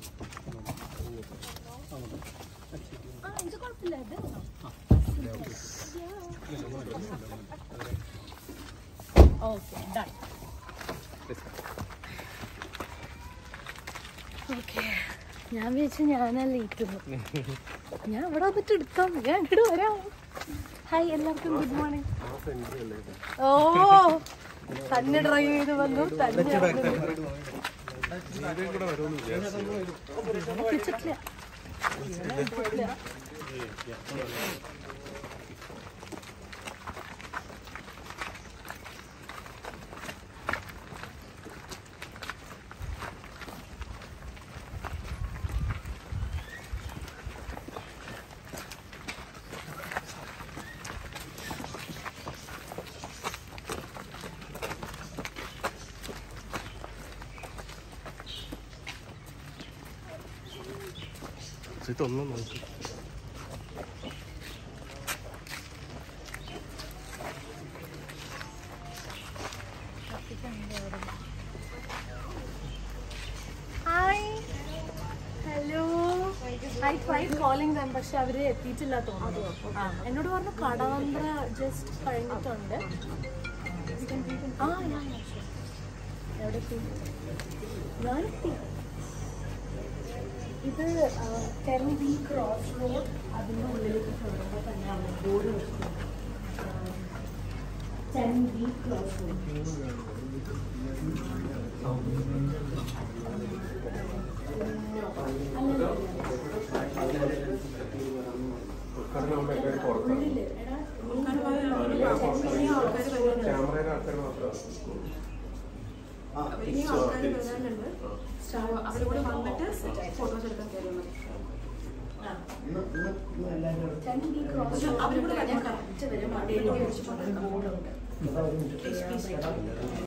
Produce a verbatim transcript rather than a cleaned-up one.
Okay, done. Okay. ഞാൻ വിചാരിച്ചു ഞാനല്ല ഇരിക്കുന്നു. ഞാൻ ഇവിടെ വന്നിട്ട് എടുക്കാം. ഞാൻ ഇങ്ങോട്ട് വരാം. ഹായ് എല്ലാവർക്കും ഗുഡ് മോർണിംഗ്. ഓ തന്നെ ഡ്രൈവ് ചെയ്ത് വന്നു. തന്നെ പിടിച്ചിട്ടില്ല. ഇതൊന്നും നോക്കി hi hello I try calling them പക്ഷെ അവര് എത്തിയിട്ടില്ല തോന്നുന്നു. ആ എന്നോട് പറഞ്ഞു കടവന്ത്ര ജസ്റ്റ് കഴിഞ്ഞിട്ടുണ്ട്. ആ ഞാൻ എവിടെ എത്തി? ഞാനെത്തി. ഇത് ടെൻ ബി ക്രോസ് റോഡ്. അതിൻ്റെ ഉള്ളിലേക്ക് കയറുമ്പോൾ തന്നെയാണ് ബോർഡ് വെക്കുന്നത്. Ten B cross road. അവരോട് വന്നിട്ട് ഫോട്ടോസ് എടുക്കാൻ കയറിയാൽ മതി. അവരോട്